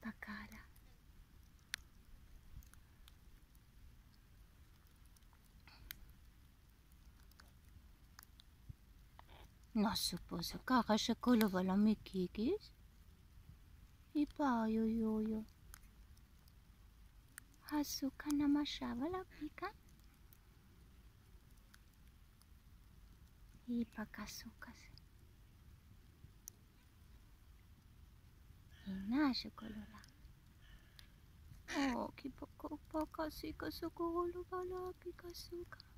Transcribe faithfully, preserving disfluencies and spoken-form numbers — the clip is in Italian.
pakala. Non suppose karasha kolovala mikikis. Ipa yo yo yo. Hasuka namashavala pika. Ipa kasukas. Inasha kolola. Oh, kipoko paka sika sukolo bala pika suka.